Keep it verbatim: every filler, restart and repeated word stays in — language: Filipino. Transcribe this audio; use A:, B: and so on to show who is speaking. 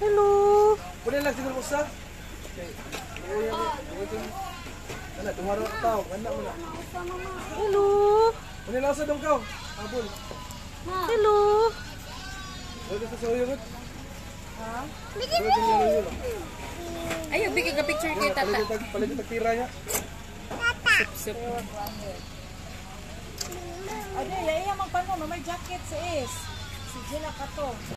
A: Hello.
B: Pwede lang siguro mo sa? Okay. Ano, tumaro ka tao. Ganda mo na.
A: Hello.
B: Pwede lang sa dong ka. Abol.
A: Hello.
B: Pwede sa sayo ko.
A: Ha?
C: Ayo, bigay ka picture kay tata.
B: Palit yung tira niya.
C: Sup.
A: Ade, iya magpano, may jacket sa is. Si Gina ka to.